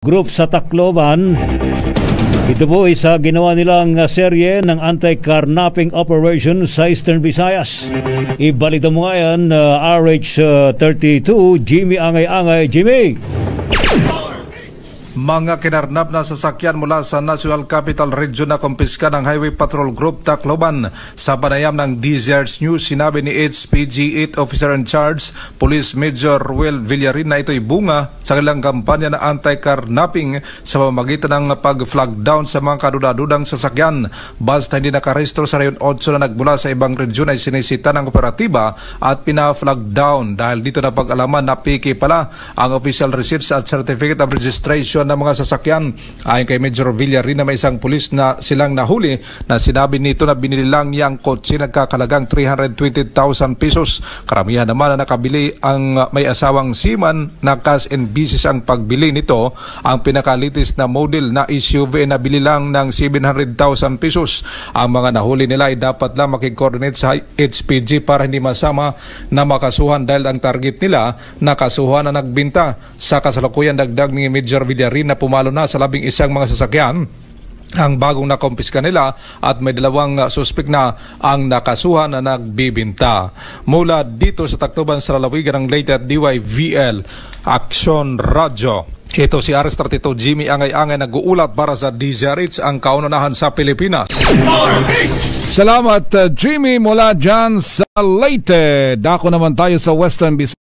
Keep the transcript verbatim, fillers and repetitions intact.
Group sa Tacloban. Ito po ay sa ginawa nilang serye ng anti-carnapping operation sa Eastern Visayas. Ibalita mo nga yan, uh, R H thirty-two, Jimmy Angay-angay. Jimmy! Mga kinarnap na sasakyan mula sa National Capital Region na kumpiska ng Highway Patrol Group Tacloban. Sa panayam ng D Z R S News, sinabi ni H P G eighth Officer in Charge, Police Major Ruel Villarin, na ito'y bunga sa kanilang kampanya na anti-carnapping sa pamamagitan ng pag-flag down sa mga kadudadudang sasakyan. Basta hindi nakarehistro sa Rayon eight na nagmula sa ibang region ay sinisita ng operatiba at pina-flag down. Dahil dito na pag-alaman na piki pala ang official receipts at certificate of registration ng mga sasakyan. Ayon kay Major Villarin, na may isang pulis na silang nahuli na sinabi nito na binili lang niyang kotse nagkakalagang three hundred twenty thousand pesos. Karamihan naman na nakabili ang may asawang seaman na cash and business ang pagbili nito. Ang pinakalitis na model na S U V na bili lang ng seven hundred thousand pesos. Ang mga nahuli nila ay dapat lang makikoordinate sa H P G para hindi masama na makasuhan dahil ang target nila nakasuhan na nagbinta. Sa kasalukuyan, dagdag ni Major Villarin na pumalo na sa labing isang mga sasakyan ang bagong nakumpiska nila at may dalawang suspek na ang nakasuhan na nagbibinta. Mula dito sa Tacloban sa lalawigan ng Leyte at D Y V L Action Radio, ito si R H thirty-two Jimmy Angay-angay nag-uulat para sa D Z R H, ang kaunahan sa Pilipinas. Salamat uh, Jimmy mula dyan sa Leyte. Dako naman tayo sa Western Visayas.